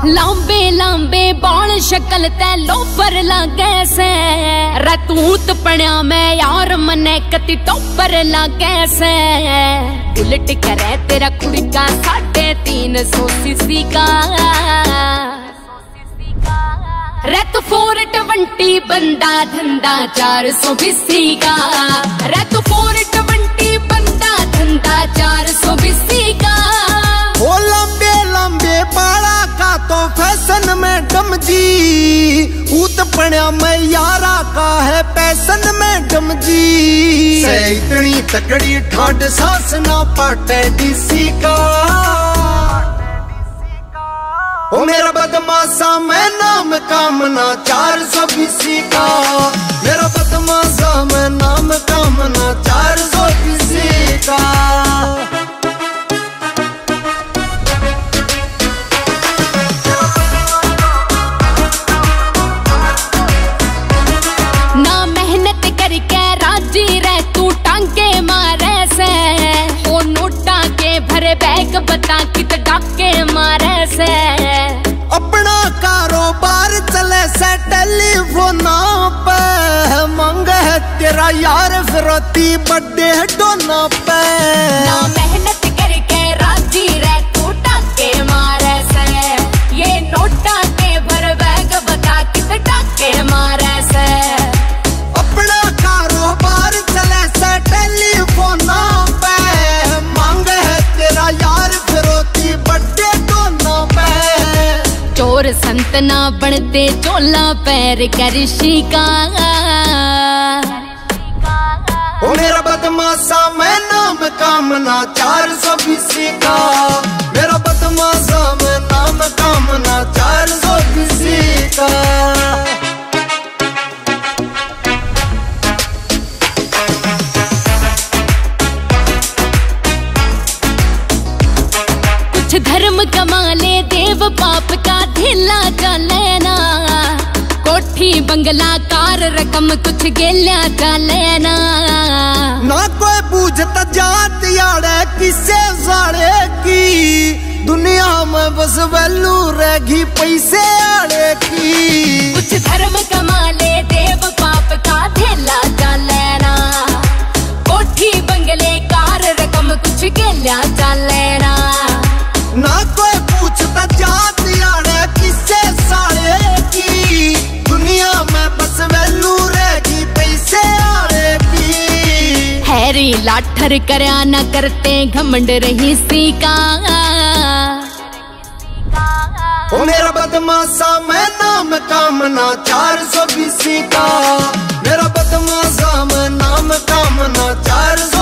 लांबे लांबे बाल शक्ल ते लोफर लागे से रतूत पड़ा मैं यार मने कति टॉपर लागे से उलट करे तेरा कुड़ी का 350 सीसी का रत 420 बंदा धंधा 420 का रत 420 बंदा धंधा 420 का। ओ लंबे लंबे बाला का तो फैशन में डम जी ऊत पड़ा मैं यारा का है पैसन में डम जी से इतनी तकड़ी ठाड सांस ना पाटे डीसी का। ओ मेरा बदमाशा मैं नाम कामना 420 का मेरा बदमाशा मैं नाम कामना 420 का। ना मेहनत करके राजी रह तू टांगे मारे से ओ नोटा के भरे बैग बता कित डाके मारे से अपना कारोबार चले से टेलीफोन पे मंग है तेरा यार फिरती बर्थडे डोना पे। ना मेहनत करके राजी रह तू टाके मारे से ये नोटा के भर बैग बता कित डाके मारे से अपना कारोबार चले से टेलीफोन पे मंग है तेरा यार फिरती बर्थडे डोना पे। चोर संत ना बनते चोला पैर करशी का ओ मेरा बदमाशा मैं नाम कामना 420 का मेरा बदमाशा मैं नाम कामना 420 का। कुछ धर्म कमाले देव पाप का ढीला चले ना कोठी बंगला कार रकम कुछ गेल्या चले ना ना कोई पूछता जात यारे किसे साड़े की दुनिया में बस वैल्यू रहेगी पैसे आड़े की। कुछ धर्म कमाले देव पाप का ढीला चले ना कोठी बंगले कार रकम कुछ गेल्या चले ना ना कोई पूछता जात यारे किसे साड़े की दुनिया में बस वैल्यू रहेगी पैसे आड़े की। हैरी लाठर करया न करते घमंड रही सी का ओ मेरा बदमाशा मैं नाम कामना 420 का मेरा बदमाशा मैं नाम कामना 420